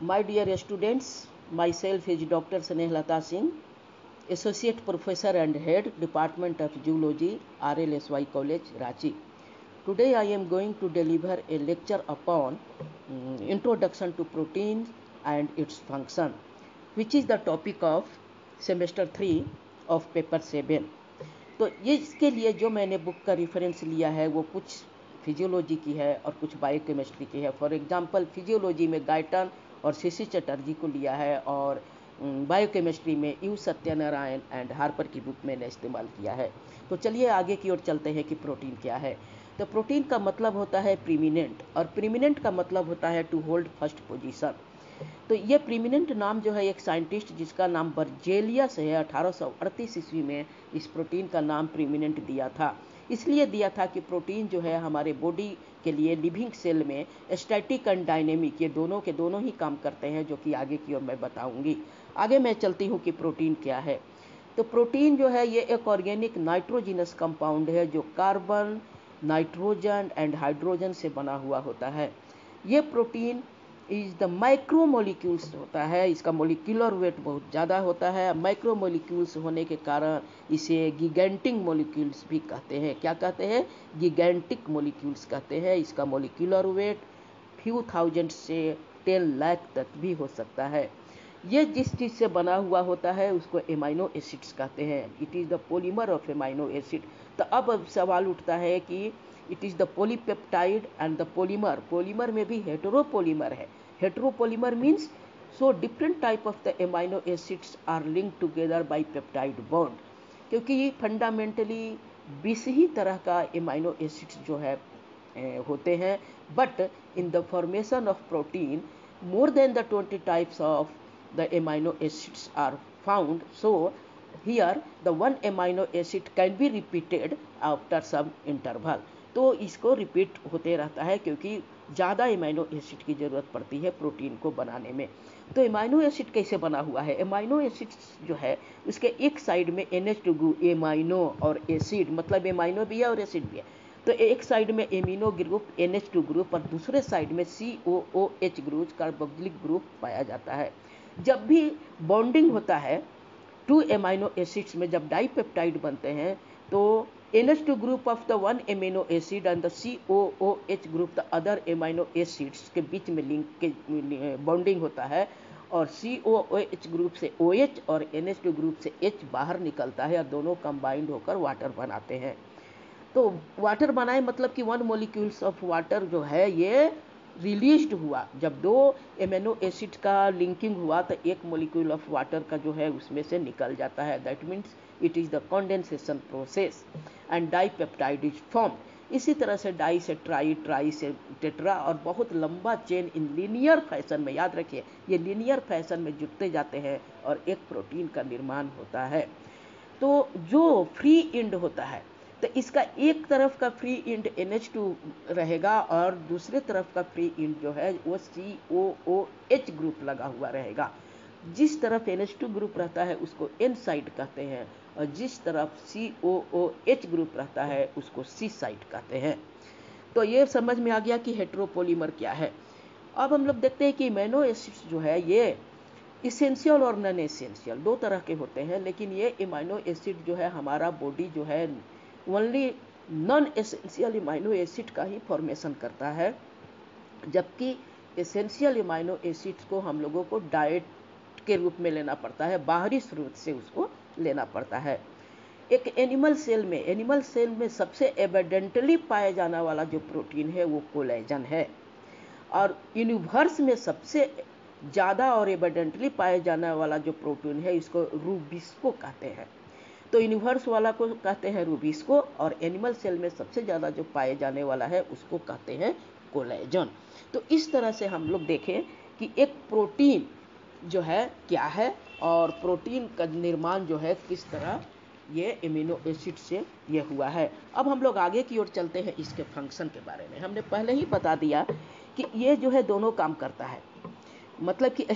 My dear students, myself is Dr. Snehlata Singh, Associate Professor and Head, Department of Zoology, RLSY College, Ranchi. Today I am going to deliver a lecture upon Introduction to Proteins and its function, which is the topic of semester 3 of paper 7. तो ये इसके लिए जो मैंने book का reference लिया है वो कुछ फिजियोलॉजी की है और कुछ बायोकेमिस्ट्री की है. फॉर एग्जांपल फिजियोलॉजी में गायटन और सीसी चटर्जी को लिया है और बायोकेमिस्ट्री में यू सत्यनारायण एंड हार्पर की बुक मैंने इस्तेमाल किया है. तो चलिए आगे की ओर चलते हैं कि प्रोटीन क्या है. तो प्रोटीन का मतलब होता है प्रीमिनेंट और प्रीमिनेंट का मतलब होता है टू होल्ड फर्स्ट पोजीशन. तो ये प्रीमिनेंट नाम जो है एक साइंटिस्ट जिसका नाम बर्जेलियस है 1838 ईस्वी में इस प्रोटीन का नाम प्रीमिनेंट दिया था. इसलिए दिया था कि प्रोटीन जो है हमारे बॉडी के लिए लिविंग सेल में स्टैटिक एंड डायनेमिक ये दोनों के दोनों ही काम करते हैं, जो कि आगे की ओर मैं बताऊंगी. आगे मैं चलती हूँ कि प्रोटीन क्या है. तो प्रोटीन जो है ये एक ऑर्गेनिक नाइट्रोजिनस कंपाउंड है जो कार्बन, नाइट्रोजन एंड हाइड्रोजन से बना हुआ होता है. ये प्रोटीन इज द माइक्रोमोलिक्यूल्स होता है. इसका मोलिकुलर वेट बहुत ज़्यादा होता है. माइक्रोमोलिक्यूल्स होने के कारण इसे गिगेंटिक मोलिक्यूल्स भी कहते हैं. क्या कहते हैं? गिगेंटिक मोलिक्यूल्स कहते हैं. इसका मोलिकुलर वेट फ्यू थाउजेंड से 10 लाख तक भी हो सकता है. ये जिस चीज़ से बना हुआ होता है उसको एमाइनो एसिड्स कहते हैं. It is the polymer of amino acid. तो अब सवाल उठता है कि it is the polypeptide and the polymer. Polymer में भी हेटेरोपॉलीमर है. Heteropolymer means so different type of the amino acids are linked together by peptide bond. क्योंकि फंडामेंटली 20 ही तरह का एमाइनो एसिड्स जो है होते हैं. But in the formation of protein more than the 20 types of the amino acids are found. So here the one amino acid can be repeated after some interval. तो इसको repeat होते रहता है क्योंकि ज़्यादा एमाइनो एसिड की ज़रूरत पड़ती है प्रोटीन को बनाने में. तो एमाइनो एसिड कैसे बना हुआ है? एमाइनो एसिड्स जो है उसके एक साइड में NH2 ग्रुप, एमाइनो और एसिड मतलब एमाइनो भी है और एसिड भी है. तो एक साइड में एमिनो ग्रुप NH2 ग्रुप और दूसरे साइड में COOH ग्रुप कार्बोक्सिलिक ग्रुप पाया जाता है. जब भी बॉन्डिंग होता है टू एमाइनो एसिड्स में, जब डाइपेप्टाइड बनते हैं तो NH2 group of the one amino acid and the COOH group the other amino acids के बीच में लिंक के बॉन्डिंग होता है और COOH ग्रुप से OH और NH2 ग्रुप से H बाहर निकलता है और दोनों कंबाइंड होकर वाटर बनाते हैं. तो वाटर बनाए मतलब कि वन मोलिक्यूल्स ऑफ वाटर जो है ये रिलीज्ड हुआ. जब दो एमिनो एसिड का लिंकिंग हुआ तो एक मोलिक्यूल ऑफ वाटर का जो है उसमें से निकल जाता है. That means it is the condensation process and dipeptide is formed. इसी तरह से डाई से ट्राई, ट्राई से टेट्रा और बहुत लंबा चेन इन लीनियर फैशन में, याद रखिए ये लीनियर फैशन में जुड़ते जाते हैं और एक प्रोटीन का निर्माण होता है. तो जो फ्री एंड होता है तो इसका एक तरफ का फ्री एंड NH2 रहेगा और दूसरे तरफ का फ्री एंड जो है वो COOH ग्रुप लगा हुआ रहेगा. जिस तरफ NH2 ग्रुप रहता है उसको N साइड कहते हैं और जिस तरफ COOH ग्रुप रहता है उसको C साइड कहते हैं. तो ये समझ में आ गया कि हेटेरोपॉलीमर क्या है. अब हम लोग देखते हैं कि एमिनो एसिड्स जो है ये इसेंशियल और नॉन एसेंशियल दो तरह के होते हैं. लेकिन ये एमिनो एसिड जो है हमारा बॉडी जो है only non essential amino acid का ही फॉर्मेशन करता है, जबकि एसेंशियल एमिनो एसिड्स को हम लोगों को डाइट के रूप में लेना पड़ता है, बाहरी स्रोत से उसको लेना पड़ता है. एक एनिमल सेल में सबसे एबंडेंटली पाया जाने वाला जो प्रोटीन है वो कोलेजन है और यूनिवर्स में सबसे ज़्यादा और एबंडेंटली पाया जाने वाला जो प्रोटीन है इसको रूबिस्को कहते हैं. तो यूनिवर्स वाला को कहते हैं रूबिस्को और एनिमल सेल में सबसे ज़्यादा जो पाए जाने वाला है उसको कहते हैं कोलेजन. तो इस तरह से हम लोग देखें कि एक प्रोटीन जो है क्या है और प्रोटीन का निर्माण जो है किस तरह ये एमिनो एसिड से ये हुआ है. अब हम लोग आगे की ओर चलते हैं इसके फंक्शन के बारे में. हमने पहले ही बता दिया कि ये जो है दोनों काम करता है, मतलब कि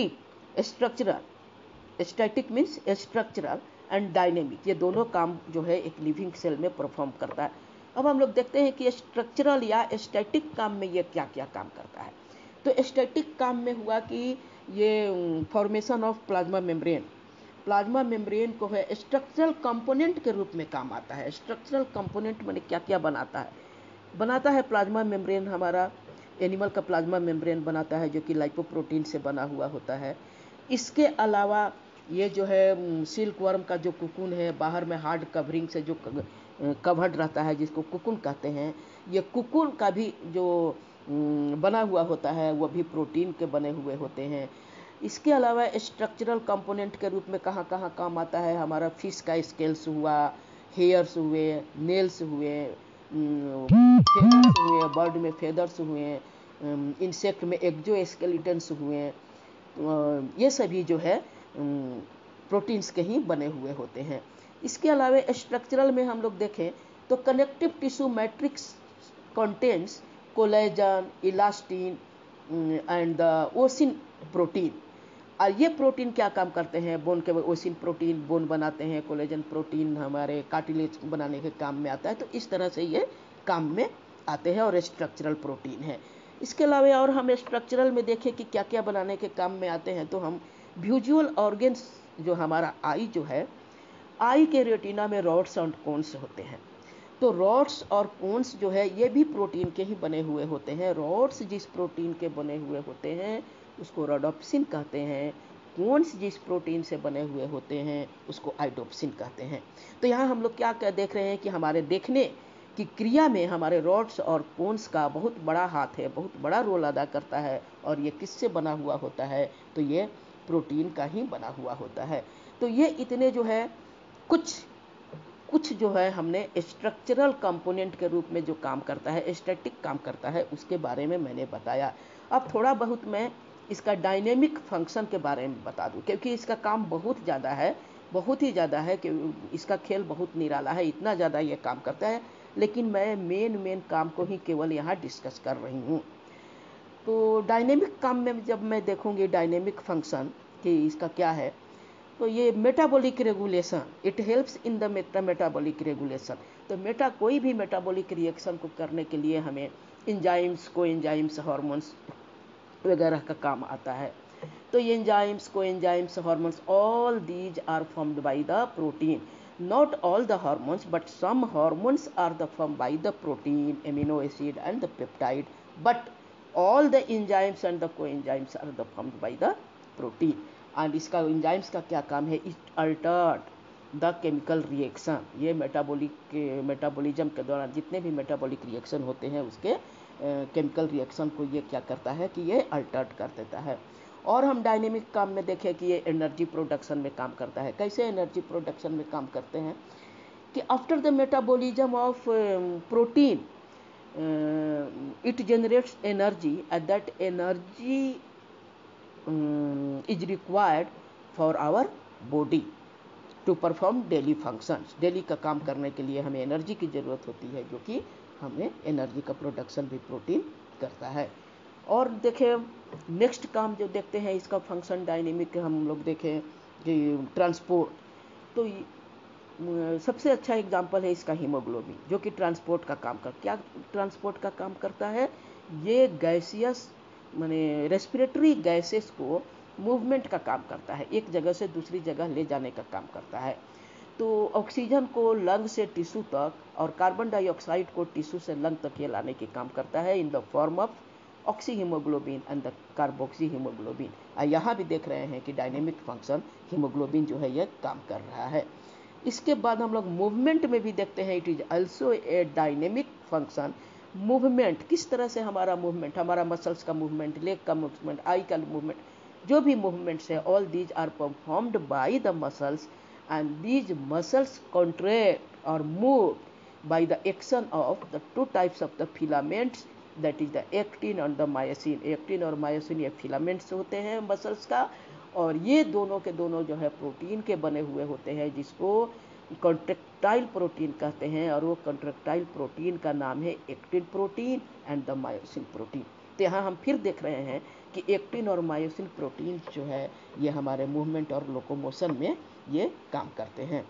static means structural and dynamic, ये दोनों काम जो है एक लिविंग सेल में परफॉर्म करता है. अब हम लोग देखते हैं कि स्ट्रक्चरल या स्टैटिक काम में ये क्या क्या काम करता है. तो स्टैटिक काम में हुआ कि ये formation of plasma membrane, plasma membrane को है स्ट्रक्चरल कंपोनेंट के रूप में काम आता है। स्ट्रक्चरल कंपोनेंट मैंने क्या क्या बनाता है प्लाज्मा मेम्ब्रेन, हमारा एनिमल का प्लाज्मा मेम्ब्रेन बनाता है जो कि लाइपोप्रोटीन से बना हुआ होता है। इसके अलावा ये जो है सिल्क वर्म का जो कुकुन है, बाहर में हार्ड कवरिंग से जो कवर्ड रहता है जिसको कुकुन कहते हैं, ये कुकुन का भी जो बना हुआ होता है वो भी प्रोटीन के बने हुए होते हैं। इसके अलावा स्ट्रक्चरल कंपोनेंट के रूप में कहाँ कहाँ काम आता है, हमारा फिश का स्केल्स हुआ, हेयर्स हुए, नेल्स हुए, फेदर्स हुए, बर्ड में फेदर्स हुए, इंसेक्ट में एक्जोस्केलेटन्स हुए, ये सभी जो है प्रोटीन्स के ही बने हुए होते हैं। इसके अलावा स्ट्रक्चरल में हम लोग देखें तो connective tissue matrix contains collagen, elastin and the ossein protein. और ये प्रोटीन क्या काम करते हैं, बोन के ओसिन प्रोटीन बोन बनाते हैं, कोलेजन प्रोटीन हमारे कार्टिलेज बनाने के काम में आता है। तो इस तरह से ये काम में आते हैं और स्ट्रक्चरल प्रोटीन है। इसके अलावा और हम स्ट्रक्चरल में देखें कि क्या क्या बनाने के काम में आते हैं, तो हम विजुअल ऑर्गन्स जो हमारा आई जो है, आई के रेटिना में रॉड्स और कोन्स होते हैं। तो रॉड्स और कोन्स जो है ये भी प्रोटीन के ही बने हुए होते हैं। रॉड्स जिस प्रोटीन के बने हुए होते हैं उसको रोडोप्सिन कहते हैं, कोन्स जिस प्रोटीन से बने हुए होते हैं उसको आइडोप्सिन कहते हैं। तो यहाँ हम लोग क्या क्या देख रहे हैं कि हमारे देखने की क्रिया में हमारे रॉड्स और कोन्स का बहुत बड़ा हाथ है, बहुत बड़ा रोल अदा करता है। और ये किससे बना हुआ होता है, तो ये प्रोटीन का ही बना हुआ होता है। तो ये इतने जो है कुछ जो है हमने स्ट्रक्चरल कंपोनेंट के रूप में जो काम करता है, स्टैटिक काम करता है, उसके बारे में मैंने बताया। अब थोड़ा बहुत मैं इसका डायनेमिक फंक्शन के बारे में बता दूं, क्योंकि इसका काम बहुत ज़्यादा है, बहुत ही ज़्यादा है, कि इसका खेल बहुत निराला है, इतना ज़्यादा ये काम करता है। लेकिन मैं मेन काम को ही केवल यहाँ डिस्कस कर रही हूँ। तो डायनेमिक काम में जब मैं देखूँगी डायनेमिक फंक्शन कि इसका क्या है, तो ये metabolic regulation, it helps in the metabolic regulation. तो कोई भी मेटाबॉलिक रिएक्शन को करने के लिए हमें एंजाइम्स, कोएंजाइम्स, हार्मोन्स वगैरह का काम आता है। तो ये enzymes, coenzymes, hormones, all these are formed by the protein. Not all the hormones, but some hormones are formed by the protein, amino acid and the peptide, but all the enzymes and the coenzymes are formed by the protein. And इसका enzymes का क्या काम है, it altered the chemical reaction. ये metabolism के दौरान जितने भी मेटाबॉलिक रिएक्शन होते हैं उसके केमिकल रिएक्शन को ये क्या करता है कि ये अल्टर्ड कर देता है। और हम डायनेमिक काम में देखें कि ये एनर्जी प्रोडक्शन में काम करता है। कैसे एनर्जी प्रोडक्शन में काम करते हैं कि after the metabolism of protein it generates energy, and that energy is required for our body to perform daily functions. Daily का काम करने के लिए हमें एनर्जी की ज़रूरत होती है, जो कि हमें एनर्जी का प्रोडक्शन भी प्रोटीन करता है। और देखें नेक्स्ट काम जो देखते हैं इसका फंक्शन डायनेमिक, हम लोग देखें कि ट्रांसपोर्ट। तो सबसे अच्छा एग्जांपल है इसका हीमोग्लोबिन, जो कि ट्रांसपोर्ट का काम क्या ट्रांसपोर्ट का काम करता है, ये गैसियस माने रेस्पिरेटरी गैसेस को मूवमेंट का काम करता है, एक जगह से दूसरी जगह ले जाने का काम करता है। तो ऑक्सीजन को लंग से टिश्यू तक और कार्बन डाइऑक्साइड को टिश्यू से लंग तक ये लाने के काम करता है in the form of oxy haemoglobin and the carboxy haemoglobin. यहाँ भी देख रहे हैं कि डायनेमिक फंक्शन हीमोग्लोबिन जो है ये काम कर रहा है। इसके बाद हम लोग मूवमेंट में भी देखते हैं, it is also a dynamic function. Movement किस तरह से हमारा मूवमेंट, हमारा मसल्स का मूवमेंट, लेग का मूवमेंट, आई का मूवमेंट, जो भी मूवमेंट्स है, all these are performed by the muscles and these muscles contract और move by the action of the two types of the filaments, that is the actin and the myosin। Actin और myosin ये filaments होते हैं muscles का, और ये दोनों के दोनों जो है प्रोटीन के बने हुए होते हैं, जिसको कॉन्ट्रैक्टाइल प्रोटीन कहते हैं। और वो कॉन्ट्रैक्टाइल प्रोटीन का नाम है actin protein and the myosin protein. तो यहाँ हम फिर देख रहे हैं कि एक्टिन और मायोसिन प्रोटीन जो है ये हमारे मूवमेंट और लोकोमोशन में ये काम करते हैं।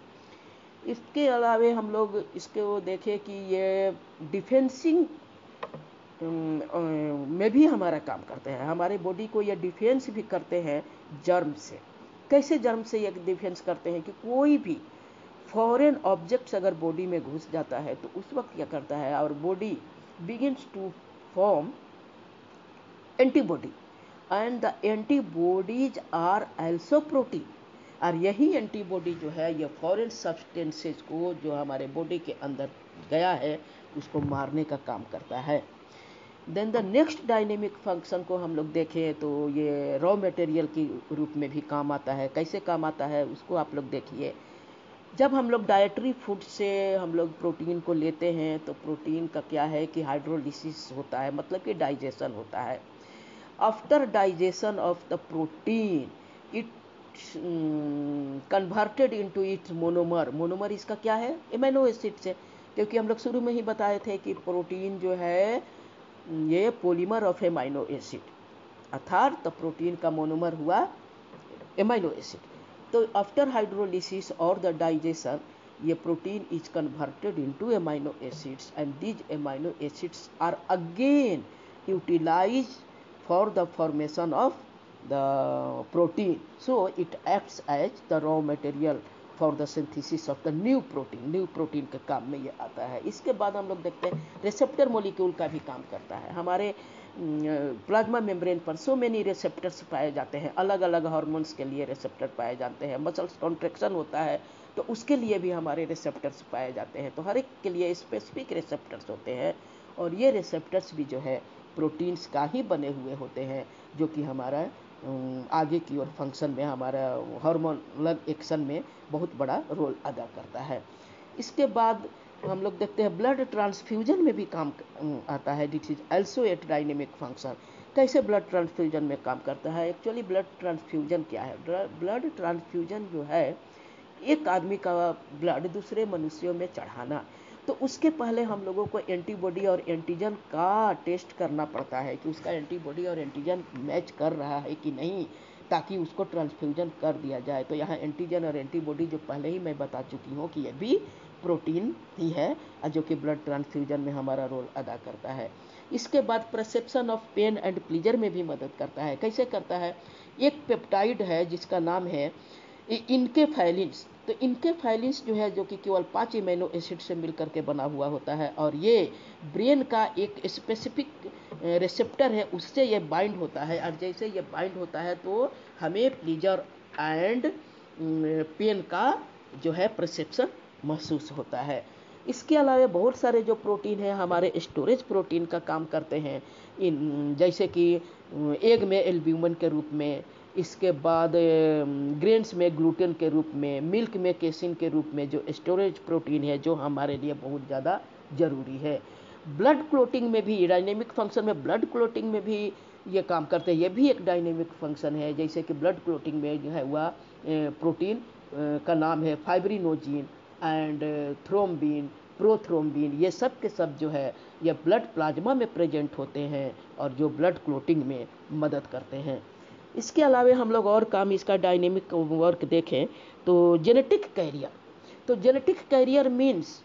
इसके अलावे हम लोग इसके वो देखें कि ये डिफेंसिंग में भी हमारा काम करते हैं। हमारे बॉडी को ये डिफेंस भी करते हैं जर्म से। कैसे जर्म से ये डिफेंस करते हैं कि कोई भी फॉरेन ऑब्जेक्ट्स अगर बॉडी में घुस जाता है तो उस वक्त क्या करता है, और body begins to form antibody, and the antibodies are also protein. और यही एंटीबॉडी जो है ये फॉरेन सब्सटेंसेस को जो हमारे बॉडी के अंदर गया है उसको मारने का काम करता है। Then the next dynamic function को हम लोग देखें तो ये रॉ मटेरियल के रूप में भी काम आता है। कैसे काम आता है उसको आप लोग देखिए। जब हम लोग डाइटरी फूड से हम लोग प्रोटीन को लेते हैं तो प्रोटीन का क्या है कि हाइड्रोलिसिस होता है, मतलब कि डाइजेशन होता है। After digestion of the protein it converted into its monomer. Monomer इसका क्या है, एमिनो एसिड से, क्योंकि हम लोग शुरू में ही बताए थे कि प्रोटीन जो है ये पॉलीमर ऑफ एमाइनो एसिड, अर्थात तो प्रोटीन का मोनोमर हुआ एमाइनो एसिड। तो आफ्टर हाइड्रोलिसिस और द डाइजेशन ये protein is converted into amino acids, and these amino acids are again utilize for the formation of the protein. So it acts as the raw material for the synthesis of the new protein. New protein के काम में ये आता है। इसके बाद हम लोग देखते हैं रिसेप्टर मॉलिक्यूल का भी काम करता है। हमारे प्लाज्मा मेम्ब्रेन पर सो मेनी रिसेप्टर्स पाए जाते हैं, अलग अलग हार्मोन्स के लिए रिसेप्टर पाए जाते हैं। मसल्स कॉन्ट्रैक्शन होता है तो उसके लिए भी हमारे रिसेप्टर्स पाए जाते हैं। तो हर एक के लिए स्पेसिफिक रिसेप्टर्स होते हैं, और ये रिसेप्टर्स भी जो है प्रोटीन्स का ही बने हुए होते हैं, जो कि हमारा आगे की ओर फंक्शन में, हमारा हार्मोनल एक्शन में बहुत बड़ा रोल अदा करता है। इसके बाद हम लोग देखते हैं ब्लड ट्रांसफ्यूजन में भी काम आता है। This is also a dynamic function. कैसे ब्लड ट्रांसफ्यूजन में काम करता है? एक्चुअली ब्लड ट्रांसफ्यूजन क्या है? ब्लड ट्रांसफ्यूजन जो है एक आदमी का ब्लड दूसरे मनुष्यों में चढ़ाना। तो उसके पहले हम लोगों को एंटीबॉडी और एंटीजन का टेस्ट करना पड़ता है कि उसका एंटीबॉडी और एंटीजन मैच कर रहा है कि नहीं, ताकि उसको ट्रांसफ्यूजन कर दिया जाए। तो यहाँ एंटीजन और एंटीबॉडी जो पहले ही मैं बता चुकी हूँ कि यह भी प्रोटीन ही है, जो कि ब्लड ट्रांसफ्यूजन में हमारा रोल अदा करता है। इसके बाद perception of pain and pleasure में भी मदद करता है। कैसे करता है? एक पेप्टाइड है जिसका नाम है इनकेफेलिन्स। तो इनकेफेलिन्स जो है, जो कि केवल 5 एमिनो एसिड से मिलकर के बना हुआ होता है, और ये ब्रेन का एक स्पेसिफिक रिसेप्टर है, उससे ये बाइंड होता है। और जैसे ये बाइंड होता है तो हमें प्लीजर एंड पेन का जो है परसेप्शन महसूस होता है। इसके अलावा बहुत सारे जो प्रोटीन हैं हमारे स्टोरेज प्रोटीन का काम करते हैं, जैसे कि एग में एल्ब्यूमिन के रूप में, इसके बाद ग्रेन्स में ग्लूटेन के रूप में, मिल्क में केसिन के रूप में जो स्टोरेज प्रोटीन है, जो हमारे लिए बहुत ज़्यादा ज़रूरी है। ब्लड क्लोटिंग में भी, डायनेमिक फंक्शन में ब्लड क्लोटिंग में भी ये काम करते हैं। ये भी एक डायनेमिक फंक्शन है। जैसे कि ब्लड क्लोटिंग में जो है हुआ प्रोटीन का नाम है फाइब्रिनोजिन एंड थ्रोम्बिन, प्रोथ्रोम्बिन। ये सब के सब जो है ये ब्लड प्लाज्मा में प्रेजेंट होते हैं और जो ब्लड क्लोटिंग में मदद करते हैं। इसके अलावा हम लोग और काम इसका डायनेमिक वर्क देखें तो जेनेटिक कैरियर। तो genetic carrier means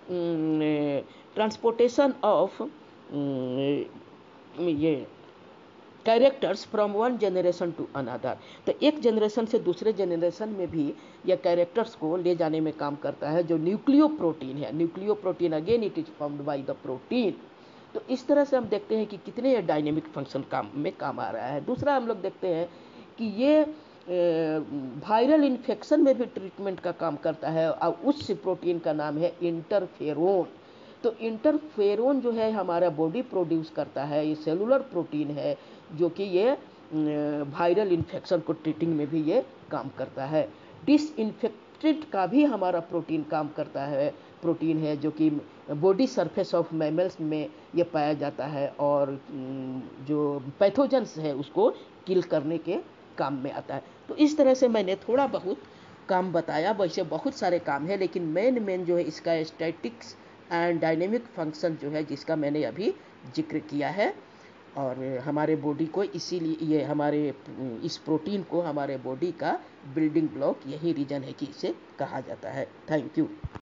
transportation of ये characters from one generation to another. तो एक जनरेशन से दूसरे जनरेशन में भी यह कैरेक्टर्स को ले जाने में काम करता है, जो न्यूक्लियो प्रोटीन है। Nucleo protein again it is formed by the protein. तो इस तरह से हम देखते हैं कि कितने ये डायनेमिक फंक्शन काम आ रहा है। दूसरा हम लोग देखते हैं कि ये वायरल इन्फेक्शन में भी ट्रीटमेंट का काम करता है, और उस प्रोटीन का नाम है इंटरफेरोन। तो इंटरफेरोन जो है हमारा बॉडी प्रोड्यूस करता है, ये सेलुलर प्रोटीन है, जो कि ये वायरल इन्फेक्शन को ट्रीटिंग में भी ये काम करता है। डिसइंफेक्टेंट का भी हमारा प्रोटीन काम करता है, प्रोटीन है जो कि बॉडी सरफेस ऑफ मैमल्स में ये पाया जाता है, और जो पैथोजेंस है उसको किल करने के काम में आता है। तो इस तरह से मैंने थोड़ा बहुत काम बताया। वैसे बहुत सारे काम है, लेकिन मेन जो है इसका स्टैटिक्स एंड डायनेमिक फंक्शन जो है, जिसका मैंने अभी जिक्र किया है। और हमारे बॉडी को इसीलिए ये हमारे इस प्रोटीन को हमारे बॉडी का बिल्डिंग ब्लॉक यही रीजन है कि इसे कहा जाता है। Thank you.